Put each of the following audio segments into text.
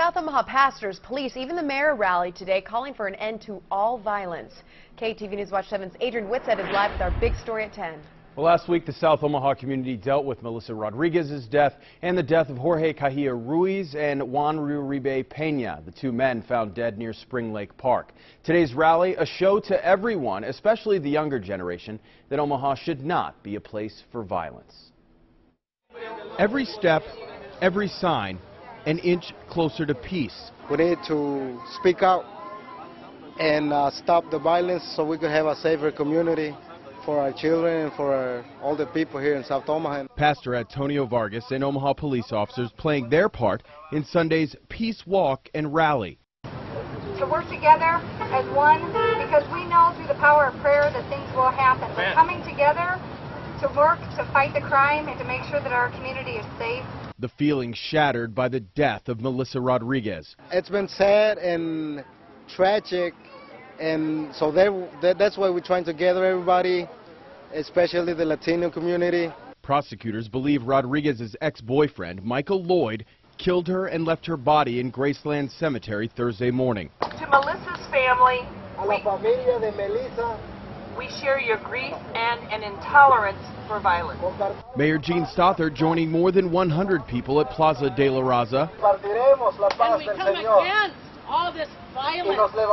South Omaha pastors, police, even the mayor rallied today calling for an end to all violence. KETV News Watch 7's Adrian Whitsett is live with our big story at 10. Well, last week the South Omaha community dealt with Melissa Rodriguez's death and the death of Jorge Cajilla Ruiz and Juan Uribe Pena, the two men found dead near Spring Lake Park. Today's rally, a show to everyone, especially the younger generation, that Omaha should not be a place for violence. Every step, every sign, an inch closer to peace. We need to speak out and stop the violence so we could have a safer community for our children and for all the people here in South Omaha. Pastor Antonio Vargas and Omaha police officers playing their part in Sunday's Peace Walk and Rally. To work together as one, because we know through the power of prayer that things will happen. We're coming together to work to fight the crime and to make sure that our community is safe. The feeling shattered by the death of Melissa Rodriguez. It's been sad and tragic, and so that's why we're trying to gather everybody, especially the Latino community. Prosecutors believe Rodriguez's ex-boyfriend, Michael Lloyd, killed her and left her body in Graceland Cemetery Thursday morning. To Melissa's family, A la familia de Melissa, we share your grief and an intolerance for violence. Mayor Gene Stothert joining more than 100 people at Plaza de la Raza. And we come against all this violence,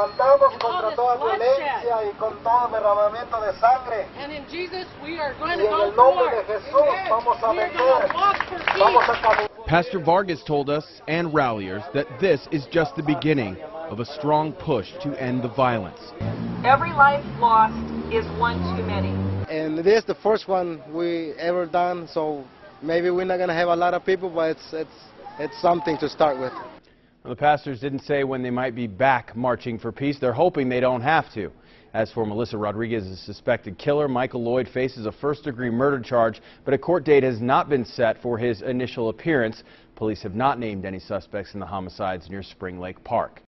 and in Jesus we are going to go forward. We are going to walk for peace. Pastor Vargas told us and ralliers that this is just the beginning of a strong push to end the violence. Every life lost is one too many. And this is the first one we ever done, so maybe we're not going to have a lot of people, but it's something to start with. Well, the pastors didn't say when they might be back marching for peace. They're hoping they don't have to. As for Melissa Rodriguez's suspected killer, Michael Lloyd faces a first-degree murder charge, but a court date has not been set for his initial appearance. Police have not named any suspects in the homicides near Spring Lake Park.